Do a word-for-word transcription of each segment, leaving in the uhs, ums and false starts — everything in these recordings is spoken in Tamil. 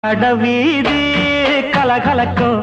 அடவீதி கலகலக்கும்.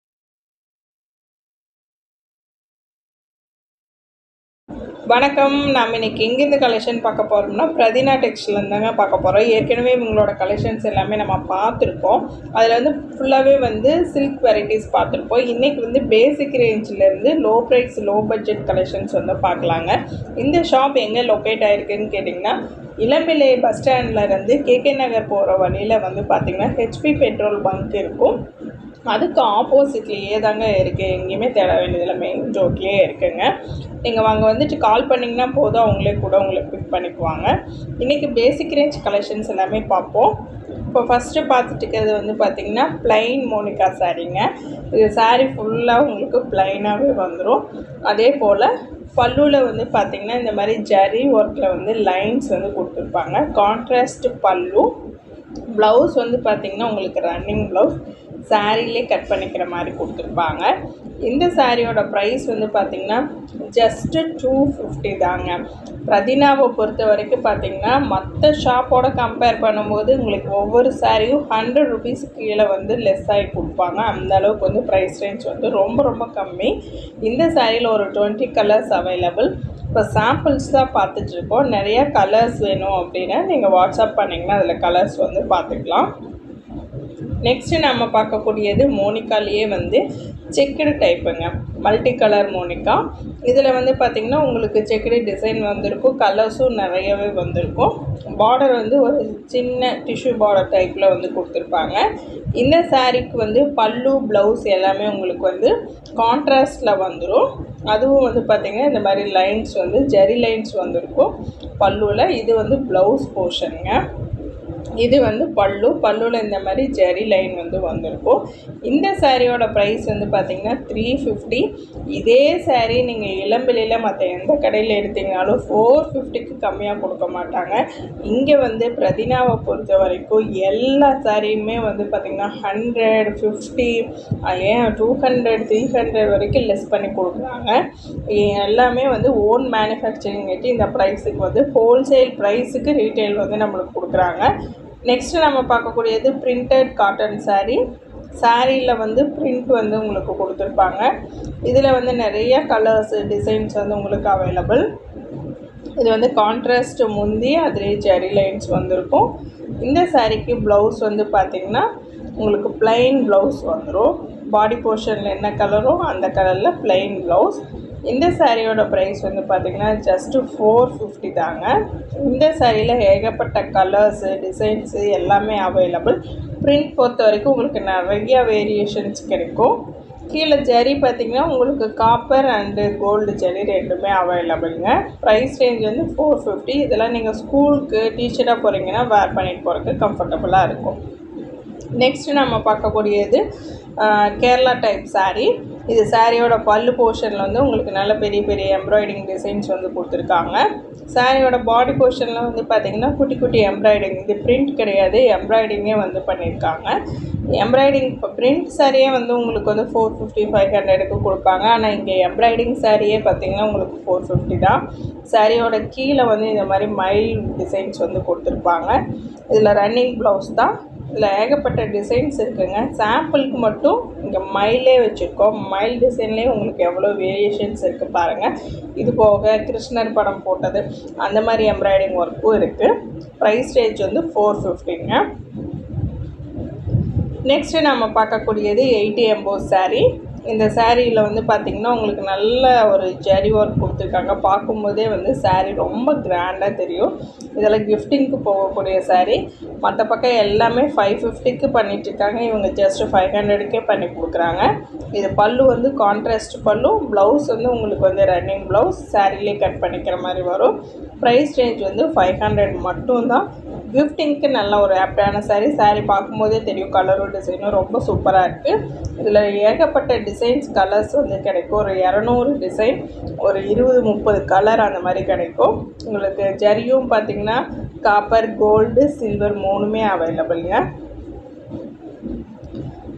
வணக்கம். நாம் இன்றைக்கி எங்கேருந்து கலெக்ஷன் பார்க்க போகிறோம்னா பிரதினா டெக்ஸ்லேருந்து தாங்க பார்க்க போகிறோம். ஏற்கனவே இவங்களோட கலெக்ஷன்ஸ் எல்லாமே நம்ம பார்த்துருக்கோம். அதில் வந்து ஃபுல்லாகவே வந்து சில்க் வெரைட்டிஸ் பார்த்துருப்போம். இன்றைக்கி வந்து பேசிக் ரேஞ்சிலேருந்து low price low budget collections வந்து பார்க்கலாங்க. இந்த ஷாப் எங்கே லொக்கேட் ஆகிருக்குன்னு கேட்டிங்கன்னா, இளம்பிள்ளை பஸ் ஸ்டாண்ட்லேருந்து கேகே நகர் போகிற வழியில் வந்து பார்த்திங்கன்னா ஹெச்பி பெட்ரோல் பங்க் இருக்கும். அதுக்கு ஆப்போசிட்லேயே தாங்க இருக்குது. எங்கேயுமே தேட வேண்டியதில்லை, மெயின் ரோட்லேயே இருக்குங்க. நீங்கள் வாங்க வந்துட்டு கால் பண்ணிங்கன்னா போதும், அவங்களே கூட உங்களை பிக் பண்ணிக்குவாங்க. இன்றைக்கி பேசிக் ரேஞ்ச் கலெக்ஷன்ஸ் எல்லாமே பார்ப்போம். இப்போ ஃபஸ்ட்டு பார்த்துட்டு இருக்கிறது வந்து பார்த்திங்கன்னா ப்ளைன் மோனிகா சாரீங்க. இது சாரீ ஃபுல்லாக உங்களுக்கு ப்ளைனாகவே வந்துடும். அதே போல் பல்லுவில் வந்து பார்த்திங்கன்னா இந்த மாதிரி ஜரி ஒர்க்கில் வந்து லைன்ஸ் வந்து கொடுத்துருப்பாங்க. கான்ட்ராஸ்ட் பல்லு. ப்ளவுஸ் வந்து பார்த்திங்கன்னா உங்களுக்கு ரன்னிங் ப்ளவுஸ் சாரிலே கட் பண்ணிக்கிற மாதிரி கொடுத்துருப்பாங்க. இந்த சாரியோட ப்ரைஸ் வந்து பார்த்திங்கன்னா ஜஸ்ட்டு டூ ஃபிஃப்டி தாங்க. பிரதினாவை பொறுத்த வரைக்கும் பார்த்திங்கன்னா மற்ற ஷாப்போட கம்பேர் பண்ணும்போது உங்களுக்கு ஒவ்வொரு சாரியும் ஹண்ட்ரட் ருபீஸுக்கு கீழே வந்து லெஸ் ஆகி கொடுப்பாங்க. அந்த அளவுக்கு வந்து ப்ரைஸ் ரேஞ்ச் வந்து ரொம்ப ரொம்ப கம்மி. இந்த சாரியில் ஒரு டுவெண்ட்டி கலர்ஸ் அவைலபிள். இப்போ சாம்பிள்ஸ் தான் பார்த்துட்ருக்கோம். நிறையா கலர்ஸ் வேணும் அப்படின்னா நீங்கள் வாட்ஸ்அப் பண்ணிங்கன்னா அதில் கலர்ஸ் வந்து பார்த்துக்கலாம். நெக்ஸ்ட்டு நம்ம பார்க்கக்கூடியது மோனிகாலேயே வந்து செக்குடு டைப்புங்க, மல்டி கலர் மோனிகா. இதில் வந்து பார்த்திங்கன்னா உங்களுக்கு செக்குடு டிசைன் வந்திருக்கும், கலர்ஸும் நிறையவே வந்திருக்கும். பார்டர் வந்து ஒரு சின்ன டிஷ்யூ பார்டர் டைப்பில் வந்து கொடுத்துருப்பாங்க. இந்த சாரீக்கு வந்து பல்லு ப்ளவுஸ் எல்லாமே உங்களுக்கு வந்து கான்ட்ராஸ்டில் வந்துடும். அதுவும் வந்து பார்த்திங்கன்னா இந்த மாதிரி லைன்ஸ் வந்து ஜரி லைன்ஸ் வந்திருக்கும் பல்லுவில். இது வந்து ப்ளவுஸ் போர்ஷனுங்க. இது வந்து பல்லு. பல்லுவில் இந்த மாதிரி ஜெரி லைன் வந்து வந்திருக்கும். இந்த சாரியோட ப்ரைஸ் வந்து பார்த்திங்கன்னா த்ரீ ஃபிஃப்டி. இதே சாரீ நீங்கள் இளம்பிள்ளையில் மற்ற எந்த கடையில் எடுத்தீங்கனாலும் ஃபோர் ஃபிஃப்டிக்கு கம்மியாக கொடுக்க மாட்டாங்க. இங்கே வந்து பிரதினாவை பொறுத்த வரைக்கும் எல்லா சாரியுமே வந்து பார்த்திங்கன்னா hundred fifty and two hundred three hundred வரைக்கும் லெஸ் பண்ணி கொடுக்குறாங்க. எல்லாமே வந்து ஓன் மேனுஃபேக்சரிங் கேட்டு இந்த ப்ரைஸுக்கு வந்து ஹோல்சேல் ப்ரைஸுக்கு ரீட்டைல் வந்து நம்மளுக்கு கொடுக்குறாங்க. நெக்ஸ்ட்டு நம்ம பார்க்கக்கூடியது பிரிண்டட் காட்டன் சாரீ. சாரியில் வந்து பிரிண்ட் வந்து உங்களுக்கு கொடுத்துருப்பாங்க. இதில் வந்து நிறைய கலர்ஸ் டிசைன்ஸ் வந்து உங்களுக்கு அவைலபிள். இது வந்து கான்ட்ராஸ்ட் முந்தி அதிலே ஜெரி லைன்ஸ் வந்திருக்கும். இந்த சாரீக்கு ப்ளவுஸ் வந்து பார்த்திங்கன்னா உங்களுக்கு ப்ளைன் ப்ளவுஸ் வந்துடும். பாடி போர்ஷனில் என்ன கலரோ அந்த கலரில் ப்ளைன் ப்ளவுஸ். இந்த சாரியோட ப்ரைஸ் வந்து பார்த்திங்கன்னா ஜஸ்ட்டு ஃபோர் ஃபிஃப்டி தாங்க. இந்த சாரியில் ஏகப்பட்ட கலர்ஸு டிசைன்ஸு எல்லாமே அவைலபிள். பிரிண்ட் பொறுத்த வரைக்கும் உங்களுக்கு நிறைய வேரியேஷன்ஸ் கிடைக்கும். கீழே ஜரி பார்த்திங்கன்னா உங்களுக்கு காப்பர் அண்டு கோல்டு ஜரி ரெண்டுமே அவைலபிளுங்க. ப்ரைஸ் ரேஞ்ச் வந்து ஃபோர் ஃபிஃப்டி. இதெல்லாம் நீங்கள் ஸ்கூலுக்கு டீச்சராக போகிறீங்கன்னா வேர் பண்ணிட்டு போகிறதுக்கு கம்ஃபர்டபுளாக இருக்கும். நெக்ஸ்ட்டு நம்ம பார்க்கக்கூடியது கேரளா டைப் சாரீ. இது சாரியோட பல்லு போர்ஷனில் வந்து உங்களுக்கு நல்ல பெரிய பெரிய எம்ப்ராய்டிங் டிசைன்ஸ் வந்து கொடுத்துருக்காங்க. சாரியோட பாடி போர்ஷனில் வந்து பார்த்திங்கன்னா குட்டி குட்டி எம்ப்ராய்டிங், இது பிரிண்ட் கிடையாது, எம்ப்ராய்டிங்கே வந்து பண்ணியிருக்காங்க. எம்ப்ராய்டிங் இப்போ பிரிண்ட் சாரியே வந்து உங்களுக்கு வந்து ஃபோர் ஃபிஃப்டி ஃபைவ் ஹண்ட்ரடுக்கு கொடுப்பாங்க. ஆனால் இங்கே எம்ப்ராய்டிங் சாரியே பார்த்திங்கன்னா உங்களுக்கு ஃபோர் ஃபிஃப்டி தான். சாரியோட கீழே வந்து இந்த மாதிரி மைல் டிசைன்ஸ் வந்து கொடுத்துருப்பாங்க. இதில் ரன்னிங் ப்ளவுஸ் தான். இதில் ஏகப்பட்ட டிசைன்ஸ் இருக்குதுங்க. சாம்பிளுக்கு மட்டும் இங்கே மயிலே வச்சுருக்கோம். மயில் டிசைன்லேயே உங்களுக்கு எவ்வளோ வேரியேஷன்ஸ் இருக்குது பாருங்கள். இது போக கிருஷ்ணர் படம் போட்டது அந்த மாதிரி எம்ப்ராய்டிங் ஒர்க்கும் இருக்குது. ப்ரைஸ் ரேஞ்ச் வந்து ஃபோர் ஃபிஃப்டிங்க. நெக்ஸ்ட்டு நம்ம பார்க்கக்கூடியது எயிட்டி எம்போஸ் சாரீ. இந்த சாரியில் வந்து பார்த்திங்கன்னா உங்களுக்கு நல்ல ஒரு ஜரி ஒர்க் கொடுத்துருக்காங்க. பார்க்கும்போதே வந்து சாரீ ரொம்ப கிராண்டாக தெரியும். இதெல்லாம் கிஃப்டிங்க்கு போகக்கூடிய சாரீ. மற்ற பக்கம் எல்லாமே ஃபைவ் ஃபிஃப்டிக்கு பண்ணிகிட்ருக்காங்க. இவங்க ஜஸ்ட்டு ஃபைவ் ஹண்ட்ரடுக்கே பண்ணி கொடுக்குறாங்க. இது பல்லு வந்து கான்ட்ராஸ்ட் பல்லு. ப்ளவுஸ் வந்து உங்களுக்கு வந்து ரன்னிங் ப்ளவுஸ் சாரிலே கட் பண்ணிக்கிற மாதிரி வரும். ப்ரைஸ் ரேஞ்ச் வந்து ஃபைவ் ஹண்ட்ரட் மட்டும்தான். கிஃப்டிங்க்கு நல்ல ஒரு ஆப்டான சாரீ. சாரீ பார்க்கும்போதே தெரியும் கலரும் டிசைனும் ரொம்ப சூப்பராக இருக்குது. இதில் ஏகப்பட்ட டிசைன்ஸ் கலர்ஸ் வந்து கிடைக்கும். ஒரு இரநூறு டிசைன், ஒரு இருபது முப்பது கலர் அந்த மாதிரி கிடைக்கும். உங்களுக்கு ஜரியும் பார்த்திங்கன்னா காப்பர் கோல்டு சில்வர் மூணுமே அவைலபிளுங்க.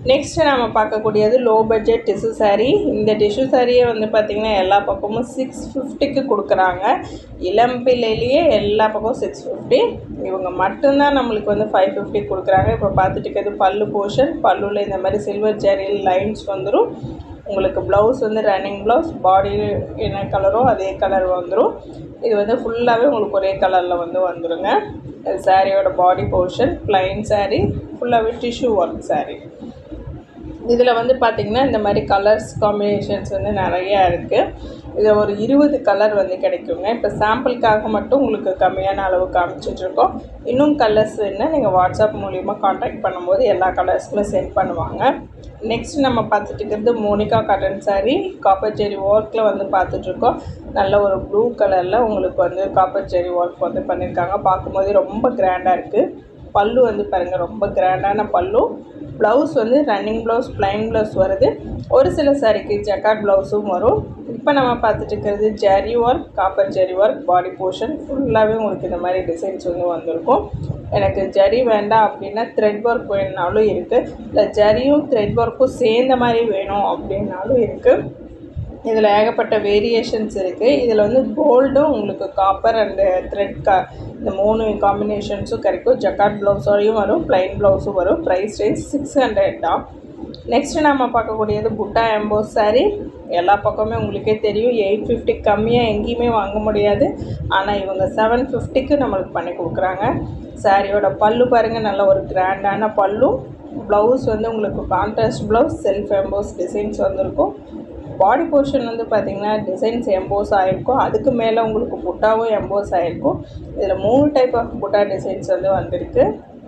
நெக்ஸ்ட் நம்ம பார்க்கக்கூடியது லோ பட்ஜெட் டிஷ்யூ சாரீ. இந்த டிஷ்யூ சாரியே வந்து பார்த்திங்கன்னா எல்லா பக்கமும் சிக்ஸ் ஃபிஃப்டிக்கு கொடுக்குறாங்க. இளம்பிள்ளையிலேயே எல்லா பக்கமும் சிக்ஸ் ஃபிஃப்டி, இவங்க மட்டும்தான் நம்மளுக்கு வந்து ஃபைவ் ஃபிஃப்டி கொடுக்குறாங்க. இப்போ பார்த்துட்டு இருக்கிறது பல்லு போர்ஷன். பல்லுவில் இந்த மாதிரி சில்வர் ஜெரியில் லைன்ஸ் வந்துடும். உங்களுக்கு ப்ளவுஸ் வந்து ரன்னிங் ப்ளவுஸ், பாடி என்ன கலரோ அதே கலர் வந்துடும். இது வந்து ஃபுல்லாகவே உங்களுக்கு ஒரே கலரில் வந்து வந்துடுங்க. இது சாரியோட பாடி போர்ஷன். ப்ளைன் சாரீ, ஃபுல்லாகவே டிஷ்யூ ஒர்க் சாரீ. இதில் வந்து பார்த்திங்கன்னா இந்த மாதிரி கலர்ஸ் காம்பினேஷன்ஸ் வந்து நிறையா இருக்குது. இதில் ஒரு இருபது கலர் வந்து கிடைக்குங்க. இப்போ சாம்பிளுக்காக மட்டும் உங்களுக்கு கம்மியான அளவு காமிச்சிட்ருக்கோம். இன்னும் கலர்ஸ் வேணுன்னா நீங்கள் வாட்ஸ்அப் மூலிமா காண்டாக்ட் பண்ணும்போது எல்லா கலர்ஸுமே சென்ட் பண்ணுவாங்க. நெக்ஸ்ட் நம்ம பார்த்துட்டு இருக்கிறது Monica cotton sari. Copper zari ஒர்க்கில் வந்து பார்த்துட்ருக்கோம். நல்ல ஒரு ப்ளூ கலரில் உங்களுக்கு வந்து காப்பர் ஜெரி ஒர்க் வந்து பண்ணியிருக்காங்க. பார்க்கும்போது ரொம்ப கிராண்டாக இருக்குது. பல்லு வந்து பாருங்கள், ரொம்ப கிராண்டான பல்லு. ப்ளவுஸ் வந்து ரன்னிங் ப்ளவுஸ், ப்ளைன் ப்ளவுஸ் வருது. ஒரு சில சாரிக்கு ஜக்கார்ட் ப்ளவுஸும் வரும். இப்போ நம்ம பார்த்துட்டு இருக்கிறது zari work, copper zari work, body portion ஃபுல்லாகவே உங்களுக்கு இந்த மாதிரி டிசைன்ஸ் வந்து வந்திருக்கும். எனக்கு ஜரி வேண்டாம் அப்படின்னா த்ரெட் ஒர்க் வேணுனாலும் இருக்குது, இல்லை ஜரியும் த்ரெட் ஒர்க்கும் சேர்ந்த மாதிரி வேணும் அப்படின்னாலும் இருக்குது. இதில் ஏகப்பட்ட வேரியேஷன்ஸ் இருக்குது. இதில் வந்து கோல்டும் உங்களுக்கு காப்பர் அண்டு த்ரெட் கா இந்த மூணு காம்பினேஷன்ஸும் கிடைக்கும். ஜக்கார்ட் ப்ளவுஸோடையும் வரும், ப்ளைன் ப்ளவுஸும் வரும். ப்ரைஸ் ரேஞ்ச் சிக்ஸ் ஹண்ட்ரட் தான். நெக்ஸ்ட்டு நம்ம பார்க்கக்கூடியது புட்டா எம்போஸ் சாரீ. எல்லா பக்கமே உங்களுக்கே தெரியும், எயிட் ஃபிஃப்டி கம்மியாக எங்கேயுமே வாங்க முடியாது. ஆனால் இவங்க செவன் ஃபிஃப்டிக்கு நம்மளுக்கு பண்ணி கொடுக்குறாங்க. சாரியோட பல்லு பாருங்கள், நல்ல ஒரு கிராண்டான பல்லு. ப்ளவுஸ் வந்து உங்களுக்கு contrast blouse, self emboss designs வந்திருக்கும். பாடி போர்ஷன் வந்து பார்த்திங்கன்னா டிசைன்ஸ் எம்போஸ் ஆகிருக்கும். அதுக்கு மேலே உங்களுக்கு புட்டாவும் எம்போஸ் ஆகிருக்கும். இதில் மூணு டைப் ஆஃப் புட்டா டிசைன்ஸ் வந்து வந்திருக்கு.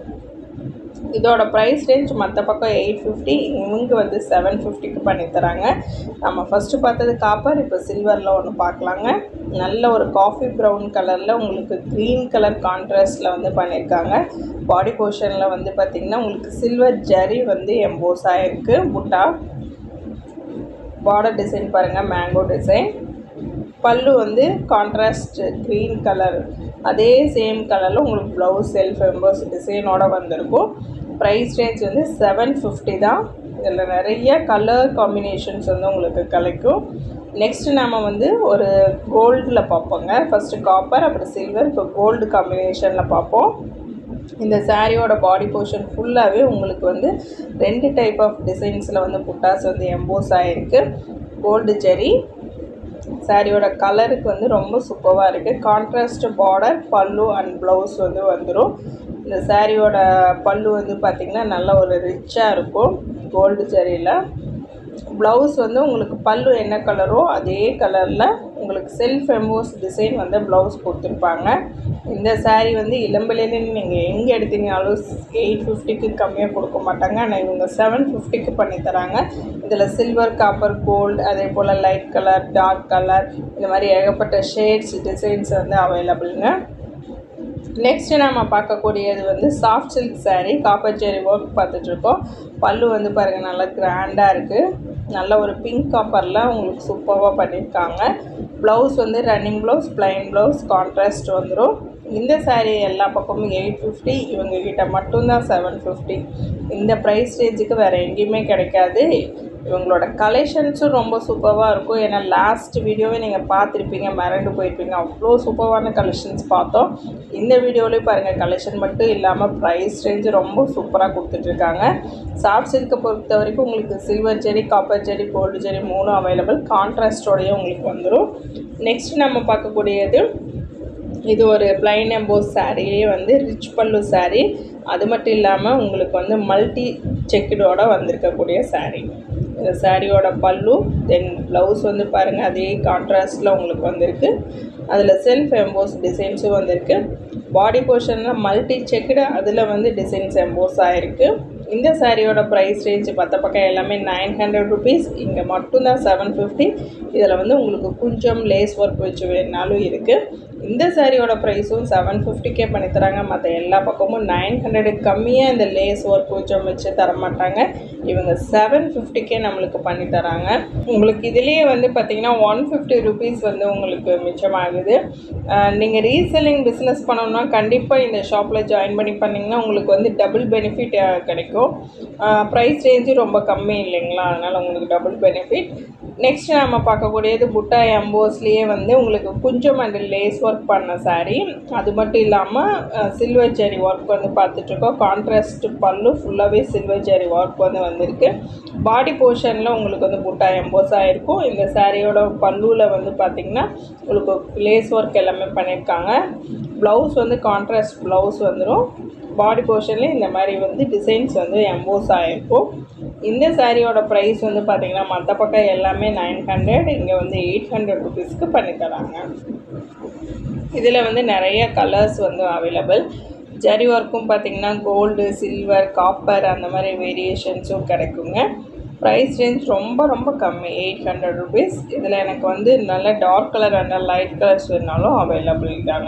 இதோட ப்ரைஸ் ரேஞ்ச் மற்ற பக்கம் எயிட் ஃபிஃப்டி, இவங்க வந்து செவன் ஃபிஃப்டிக்கு பண்ணித்தராங்க. நம்ம ஃபஸ்ட்டு பார்த்தது காப்பர், இப்போ சில்வரில் ஒன்று பார்க்கலாங்க. நல்ல ஒரு காஃபி ப்ரௌன் கலரில் உங்களுக்கு க்ரீன் கலர் கான்ட்ராஸ்டில் வந்து பண்ணியிருக்காங்க. பாடி போர்ஷனில் வந்து பார்த்திங்கன்னா உங்களுக்கு சில்வர் ஜரி வந்து எம்போஸ் ஆகிருக்கு. புட்டா பார்டர் டிசைன் பாருங்கள், மேங்கோ டிசைன். பல்லு வந்து கான்ட்ராஸ்ட் க்ரீன் கலர், அதே சேம் கலரில் உங்களுக்கு ப்ளவுஸ் செல்ஃப் எம்போஸ் டிசைனோடு வந்திருக்கும். ப்ரைஸ் ரேஞ்ச் வந்து செவன் ஃபிஃப்டி தான். இதில் நிறைய கலர் காம்பினேஷன்ஸ் வந்து உங்களுக்கு கிடைக்கும். நெக்ஸ்ட்டு நம்ம வந்து ஒரு கோல்டில் பார்ப்போங்க. ஃபஸ்ட்டு காப்பர், அப்புறம் சில்வர், இப்போ கோல்டு காம்பினேஷனில் பார்ப்போம். இந்த சாரியோட பாடி போர்ஷன் ஃபுல்லாகவே உங்களுக்கு வந்து ரெண்டு டைப் ஆஃப் டிசைன்ஸில் வந்து புட்டாஸ் வந்து எம்போஸ் ஆகிருக்கு. கோல்டு ஜெரி சாரியோட கலருக்கு வந்து ரொம்ப சூப்பராக இருக்குது. Contrast border, pallu and blouse வந்து வந்துடும். இந்த சாரியோட பல்லு வந்து பார்த்திங்கன்னா நல்ல ஒரு ரிச்சாக இருக்கும் கோல்டு ஜெரியில். ப்ளவுஸ் வந்து உங்களுக்கு பல்லு என்ன கலரோ அதே கலரில் உங்களுக்கு செல்ஃப் எம்போஸ் டிசைன் வந்து ப்ளவுஸ் கொடுத்துருப்பாங்க. இந்த சாரீ வந்து இளம்பிள்ளைன்னு நீங்கள் எங்கே எடுத்தீங்கனாலும் எயிட் ஃபிஃப்டிக்கு கம்மியாக கொடுக்க மாட்டாங்க. ஆனால் இவங்க செவன் ஃபிஃப்டிக்கு பண்ணித்தராங்க. இதில் சில்வர், காப்பர், கோல்டு, அதே போல் லைட் கலர், டார்க் கலர், இந்த மாதிரி ஏகப்பட்ட ஷேட்ஸ் டிசைன்ஸ் வந்து அவைலபிளுங்க. நெக்ஸ்ட்டு நம்ம பார்க்கக்கூடியது வந்து soft silk sari. Copper zari work பார்த்துட்ருக்கோம். பல்லு வந்து பாருங்கள் நல்லா கிராண்டாக இருக்குது. நல்ல ஒரு பிங்க் காப்பரில் உங்களுக்கு சூப்பராக பண்ணியிருக்காங்க. ப்ளவுஸ் வந்து running blouse, plain blouse, contrast வந்துடும். இந்த சாரீ எல்லா பக்கமும் எயிட் ஃபிஃப்டி, இவங்கக்கிட்ட மட்டும்தான் செவன் ஃபிஃப்டி. இந்த ப்ரைஸ் ரேஞ்சுக்கு வேறு எங்கேயுமே கிடைக்காது. இவங்களோட கலெக்ஷன்ஸும் ரொம்ப சூப்பராக இருக்கும். ஏன்னா லாஸ்ட் வீடியோவே நீங்கள் பார்த்துருப்பீங்க, மறந்து போயிருப்பீங்க, அவ்வளோ சூப்பரான கலெக்ஷன்ஸ் பார்த்தோம். இந்த வீடியோலேயும் பாருங்கள், கலெக்ஷன் மட்டும் இல்லாமல் ப்ரைஸ் ரேஞ்சு ரொம்ப சூப்பராக கொடுத்துட்ருக்காங்க. சாஃப்ட் சில்கை பொறுத்த வரைக்கும் உங்களுக்கு silver zari, copper zari, gold zari மூணும் அவைலபிள். கான்ட்ராஸ்டோடையே உங்களுக்கு வந்துடும். நெக்ஸ்ட் நம்ம பார்க்கக்கூடியது இது ஒரு ப்ளைன் எம்போஸ் சாரியே வந்து ரிச் பல்லு சாரீ. அது மட்டும் இல்லாமல் உங்களுக்கு வந்து மல்டி செக்குடோட வந்திருக்கக்கூடிய சாரீ. இந்த சாரியோட பல்லு, தென் ப்ளவுஸ் வந்து பாருங்கள் அதே கான்ட்ராஸ்டில் உங்களுக்கு வந்திருக்கு. அதில் செல்ஃப் எம்போஸ் டிசைன்ஸும் வந்திருக்கு. பாடி போர்ஷனில் மல்டி செக்குடு, அதில் வந்து டிசைன்ஸ் எம்போஸ் ஆகிருக்கு. இந்த சாரியோட ப்ரைஸ் ரேஞ்சு மற்ற பக்கம் எல்லாமே நைன் ஹண்ட்ரட் ருபீஸ், இங்கே மட்டும்தான் செவன் ஃபிஃப்டி. இதில் வந்து உங்களுக்கு கொஞ்சம் லேஸ் ஒர்க் வச்சு வேணுனாலும் இருக்குது. இந்த சாரியோட ப்ரைஸும் செவன் ஃபிஃப்டிக்கே பண்ணி தராங்க. மற்ற எல்லா பக்கமும் நைன் ஹண்ட்ரடுக்கு கம்மியாக இந்த லேஸ் ஒர்க் கொஞ்சம் வச்சு தரமாட்டாங்க. இவங்க செவன் ஃபிஃப்டிக்கே நம்மளுக்கு பண்ணி தராங்க. உங்களுக்கு இதுலேயே வந்து பார்த்திங்கன்னா ஒன் ஃபிஃப்டி ருபீஸ் வந்து உங்களுக்கு மிச்சமாகுது. நீங்கள் ரீசெல்லிங் பிஸ்னஸ் பண்ணணும்னா கண்டிப்பாக இந்த ஷாப்பில் ஜாயின் பண்ணி பண்ணிங்கன்னா உங்களுக்கு வந்து டபுள் பெனிஃபிட் கிடைக்கும். ப்ரைஸ் ரேஞ்சு ரொம்ப கம்மி இல்லைங்களா, அதனால் உங்களுக்கு டபுள் பெனிஃபிட். நெக்ஸ்ட் நம்ம பார்க்கக்கூடியது புட்டா எம்போஸ்லேயே வந்து உங்களுக்கு குஞ்சம் அண்ட் லேஸ் ஒர்க் பண்ண சாரீ. அது மட்டும் இல்லாமல் சில்வர் ஜெரி ஒர்க் வந்து பார்த்துட்ருக்கோம். கான்ட்ராஸ்ட் பல்லு ஃபுல்லாகவே சில்வர் ஜெரி ஒர்க் வந்து வந்திருக்கு. பாடி போர்ஷனில் உங்களுக்கு வந்து புட்டா எம்போஸ் ஆகிருக்கும். இந்த சாரியோட பல்லுவில் வந்து பார்த்திங்கன்னா உங்களுக்கு லேஸ் ஒர்க் எல்லாமே பண்ணியிருக்காங்க. ப்ளவுஸ் வந்து கான்ட்ராஸ்ட் ப்ளவுஸ் வந்துடும். பாடி போர்ஷன்லேயும் இந்த மாதிரி வந்து டிசைன்ஸ் வந்து எம்போஸ் ஆகிருக்கும். இந்த சாரியோட ப்ரைஸ் வந்து பார்த்திங்கன்னா மற்ற பக்கம் எல்லாமே நைன் ஹண்ட்ரட், இங்கே வந்து எயிட் ஹண்ட்ரட் ருபீஸ்க்கு பண்ணித்தராங்க. இதில் வந்து நிறைய கலர்ஸ் வந்து அவைலபிள். ஜரி ஒர்க்கும் பார்த்திங்கன்னா கோல்டு, சில்வர், காப்பர் அந்த மாதிரி வேரியேஷன்ஸும் கிடைக்குங்க. ப்ரைஸ் ரேஞ்ச் ரொம்ப ரொம்ப கம்மி, எயிட் ஹண்ட்ரட் ருபீஸ். இதில் எனக்கு வந்து நல்ல dark colour and light colours வேணாலும் அவைலபிள் தாங்க.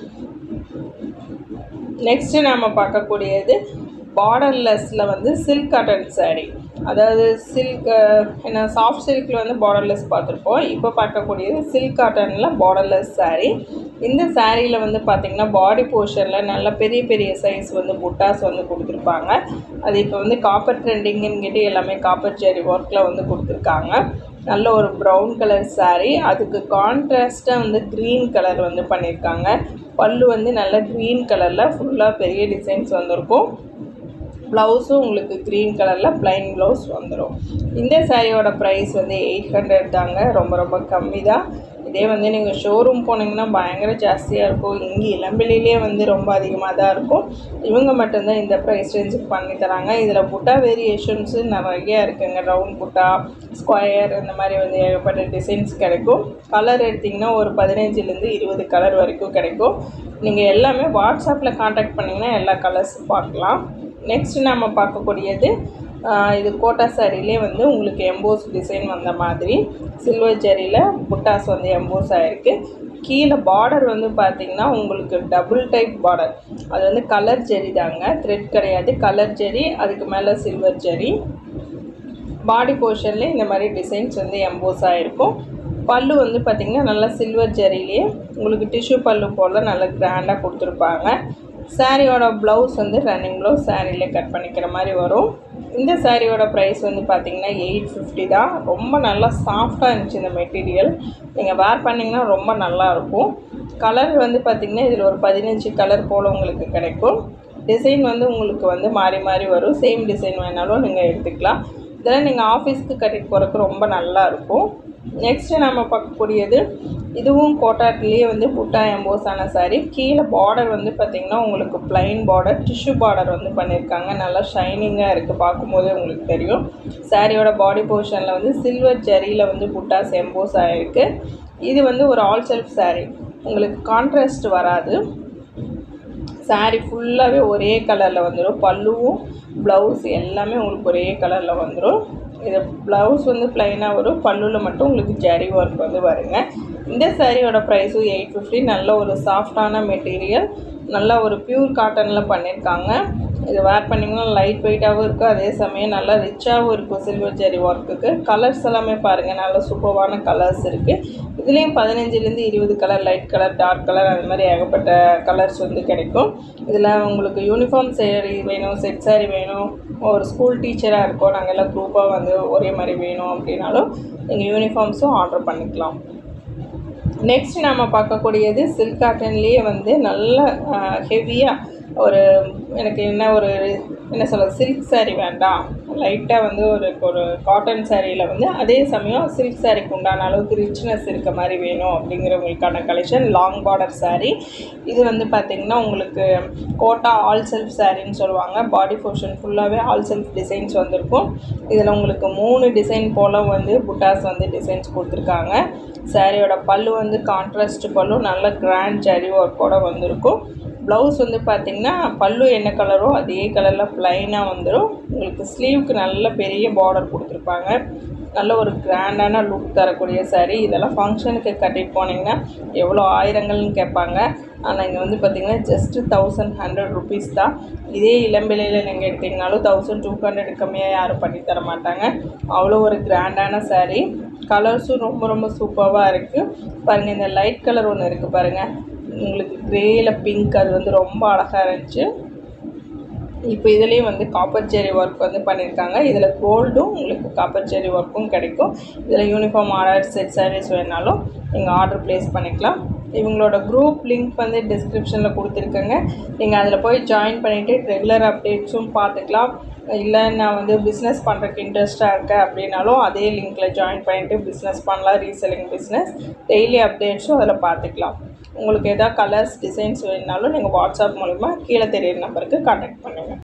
நெக்ஸ்ட்டு நம்ம பார்க்கக்கூடியது பார்டர்லெஸில் வந்து சில்க் காட்டன் சாரீ. அதாவது சில்க் என்ன சாஃப்ட் சில்கில் வந்து பார்டர்லெஸ் பார்த்துருப்போம். இப்போ பார்க்கக்கூடியது சில்க் காட்டனில் பார்டர்லெஸ் சாரீ. இந்த சாரியில் வந்து பார்த்திங்கன்னா பாடி போர்ஷனில் நல்ல பெரிய பெரிய சைஸ் வந்து புட்டாஸ் வந்து கொடுத்துருப்பாங்க. அது இப்போ வந்து காப்பர் ட்ரெண்டிங்குன்னு கேட்டு எல்லாமே காப்பர் ஜெரி ஒர்க்கில் வந்து கொடுத்துருக்காங்க. நல்ல ஒரு ப்ரௌன் கலர் சாரீ, அதுக்கு கான்ட்ராஸ்ட்டாக வந்து க்ரீன் கலர் வந்து பண்ணியிருக்காங்க. பல்லு வந்து நல்ல க்ரீன் கலரில் ஃபுல்லாக பெரிய டிசைன்ஸ் வந்திருக்கும். ப்ளவுஸும் உங்களுக்கு க்ரீன் கலரில் ப்ளைன் ப்ளவுஸ் வந்துடும். இந்த சாரியோட ப்ரைஸ் வந்து எயிட் ஹண்ட்ரட் தாங்க, ரொம்ப ரொம்ப கம்மி தான். இதே வந்து நீங்கள் ஷோரூம் போனீங்கன்னா பயங்கர ஜாஸ்தியாக இருக்கும். இங்கே இளம்பிள்ளையிலே வந்து ரொம்ப அதிகமாக தான் இருக்கும். இவங்க மட்டும்தான் இந்த ப்ரைஸ் ரேஞ்சுக்கு பண்ணி தராங்க. இதில் புட்டா வேரியேஷன்ஸு நிறையா இருக்குங்க. ரவுண்ட் புட்டா, ஸ்கொயர், இந்த மாதிரி வந்து ஏகப்பட்ட டிசைன்ஸ் கிடைக்கும். கலர் எடுத்திங்கன்னா ஒரு பதினஞ்சுலேருந்து இருபது கலர் வரைக்கும் கிடைக்கும். நீங்கள் எல்லாமே வாட்ஸ்அப்பில் கான்டாக்ட் பண்ணிங்கன்னா எல்லா கலர்ஸும் பார்க்கலாம். நெக்ஸ்ட் நம்ம பார்க்கக்கூடியது இது கோட்டா சாரிலே வந்து உங்களுக்கு எம்போஸ் டிசைன் வந்த மாதிரி சில்வர் ஜரியில் புட்டாஸ் வந்து எம்போஸ் ஆகிருக்கு. கீழே பார்டர் வந்து பார்த்திங்கன்னா உங்களுக்கு டபுள் டைப் பார்டர். அது வந்து கலர் ஜெரி தாங்க, த்ரெட் கிடையாது, கலர் ஜெரி, அதுக்கு மேலே சில்வர் ஜெரி. பாடி போர்ஷன்லேயே இந்த மாதிரி டிசைன்ஸ் வந்து எம்போஸ் ஆகிருக்கும். பல்லு வந்து பார்த்திங்கன்னா நல்லா சில்வர் ஜெரிலேயே உங்களுக்கு டிஷ்யூ பல்லு போல் நல்லா கிராண்டாக கொடுத்துருப்பாங்க. சாரியோட ப்ளவுஸ் வந்து ரன்னிங் ப்ளவுஸ் சாரியிலே கட் பண்ணிக்கிற மாதிரி வரும். இந்த சாரியோட ப்ரைஸ் வந்து பார்த்திங்கன்னா எயிட் ஃபிஃப்டி தான். ரொம்ப நல்லா சாஃப்டாக இருந்துச்சு இந்த மெட்டீரியல். நீங்கள் வேர் பண்ணிங்கன்னா ரொம்ப நல்லாயிருக்கும். கலர் வந்து பார்த்திங்கன்னா இதில் ஒரு பதினஞ்சு கலர் போல் உங்களுக்கு கிடைக்கும். டிசைன் வந்து உங்களுக்கு வந்து மாறி மாறி வரும். சேம் டிசைன் வேணாலும் நீங்கள் எடுத்துக்கலாம். இதெல்லாம் நீங்கள் ஆஃபீஸ்க்கு கட்டிட்டு போகிறதுக்கு ரொம்ப நல்லாயிருக்கும். நெக்ஸ்ட்டு நம்ம பார்க்கக்கூடியது இதுவும் கோட்டாட்லேயே வந்து புட்டா எம்போஸான சாரீ. கீழே பார்டர் வந்து பார்த்திங்கன்னா உங்களுக்கு ப்ளைன் பார்டர், டிஷ்யூ பார்டர் வந்து பண்ணியிருக்காங்க. நல்லா ஷைனிங்காக இருக்குது, பார்க்கும்போதே உங்களுக்கு தெரியும். சாரியோட பாடி போர்ஷனில் வந்து சில்வர் ஜரியில் வந்து புட்டாஸ் எம்போஸ் ஆகிருக்கு. இது வந்து ஒரு ஆல் செல்ஃப் சாரீ, உங்களுக்கு கான்ட்ராஸ்ட் வராது. சாரீ ஃபுல்லாகவே ஒரே கலரில் வந்துடும். பல்லுவும் ப்ளவுஸ் எல்லாமே உங்களுக்கு ஒரே கலரில் வந்துடும். இது ப்ளவுஸ் வந்து ப்ளைனாக வரும், பல்லுவில் மட்டும் உங்களுக்கு ஜரி ஒர்க் வந்து வருங்க. இந்த சாரியோட ப்ரைஸும் எயிட் ஃபிஃப்டி. நல்ல ஒரு சாஃப்டான மெட்டீரியல், நல்ல ஒரு ப்யூர் காட்டனில் பண்ணியிருக்காங்க. இது வேர் பண்ணிங்கன்னா லைட் வெயிட்டாகவும் இருக்குது, அதே சமயம் நல்லா ரிச்சாகவும் இருக்கும் சில்வர் ஜெரி ஒர்க்குக்கு. கலர்ஸ் எல்லாமே பாருங்கள், நல்ல சூப்பரான கலர்ஸ் இருக்குது. இதுலேயும் பதினஞ்சுலேருந்து இருபது colour, light colour, dark colour, அந்த மாதிரி ஏகப்பட்ட கலர்ஸ் வந்து கிடைக்கும். இதில் உங்களுக்கு யூனிஃபார்ம் சாரீ வேணும், செட் சாரீ வேணும், ஒரு ஸ்கூல் டீச்சராக இருக்கோம், நாங்கள் எல்லாம் குரூப்பாக வந்து ஒரே மாதிரி வேணும் அப்படின்னாலும் நீங்கள் யூனிஃபார்ம்ஸும் ஆர்டர் பண்ணிக்கலாம். நெக்ஸ்ட் நம்ம பார்க்கக்கூடியது சில்க் காட்டன்லேயே வந்து நல்ல ஹெவியாக ஒரு எனக்கு என்ன ஒரு என்ன சொல்ல சில்க் சாரீ வேண்டாம், லைட்டாக வந்து ஒரு ஒரு காட்டன் சாரியில் வந்து அதே சமயம் சில்க் சாரீக்கு உண்டான அளவுக்கு ரிச்னஸ் இருக்க மாதிரி வேணும் அப்படிங்கிறவங்களுக்கான கலெக்ஷன் லாங் பார்டர் சாரீ. இது வந்து பார்த்திங்கன்னா உங்களுக்கு கோட்டா ஆல் செல்ஃப் சாரின்னு சொல்லுவாங்க. பாடி போர்ஷன் ஃபுல்லாகவே ஆல் செல்ஃப் டிசைன்ஸ் வந்திருக்கும். இதில் உங்களுக்கு மூணு டிசைன் போல் வந்து புட்டாஸ் வந்து டிசைன்ஸ் கொடுத்துருக்காங்க. சாரியோட பல்லு வந்து கான்ட்ராஸ்ட் பல்லு, நல்ல கிராண்ட் ஜரி ஒர்க்கோடு வந்திருக்கும். ப்ளவுஸ் வந்து பார்த்திங்கன்னா பல்லு என்ன கலரோ அதே கலரில் ப்ளைனாக வந்துடும். உங்களுக்கு ஸ்லீவுக்கு நல்ல பெரிய பார்டர் கொடுத்துருப்பாங்க. நல்ல ஒரு கிராண்டான லுக் தரக்கூடிய saree. இதெல்லாம் ஃபங்க்ஷனுக்கு கட்டிட்டு போனீங்கன்னா எவ்வளோ ஆயிரங்கள்னு கேட்பாங்க. ஆனால் இங்கே வந்து பார்த்திங்கன்னா ஜஸ்ட்டு தௌசண்ட் ஹண்ட்ரட் ருபீஸ் தான். இதே இளம்பிள்ளையில் நீங்கள் எடுத்திங்கனாலும் தௌசண்ட் டூ ஹண்ட்ரட் கம்மியாக யாரும் பண்ணி தர மாட்டாங்க. அவ்வளோ ஒரு கிராண்டான saree. கலர்ஸும் ரொம்ப ரொம்ப சூப்பராக இருக்குது. பாருங்கள், இந்த லைட் கலர் ஒன்று இருக்குது பாருங்கள், உங்களுக்கு க்ரேயில் பிங்க், அது வந்து ரொம்ப அழகாக இருந்துச்சு. இப்போ இதுலேயும் வந்து காப்பர் ஜெரி ஒர்க் வந்து பண்ணியிருக்காங்க. இதில் கோல்டும் உங்களுக்கு காப்பர் ஜெரி ஒர்க்கும் கிடைக்கும். இதில் யூனிஃபார்ம் ஆர்டர் செட் சாரீஸ் வேணாலும் நீங்கள் ஆர்டர் ப்ளேஸ் பண்ணிக்கலாம். இவங்களோட குரூப் லிங்க் வந்து டிஸ்கிரிப்ஷனில் கொடுத்துருக்கேங்க. நீங்கள் அதில் போய் ஜாயின் பண்ணிவிட்டு ரெகுலர் அப்டேட்ஸும் பார்த்துக்கலாம். இல்லை நான் வந்து பிஸ்னஸ் பண்ணுறதுக்கு இன்ட்ரெஸ்ட்டாக இருக்கேன் அப்படின்னாலும் அதே லிங்க்கில் ஜாயின் பண்ணிவிட்டு பிஸ்னஸ் பண்ணலாம். ரீசெல்லிங் பிஸ்னஸ் டெய்லி அப்டேட்ஸும் அதில் பார்த்துக்கலாம். உங்களுக்கு எதாவது கலர்ஸ் டிசைன்ஸ் வேணுனாலும் நீங்கள் வாட்ஸ்அப் மூலிமா கீழே தெரியிற நம்பருக்கு கான்டாக்ட் பண்ணுங்கள்.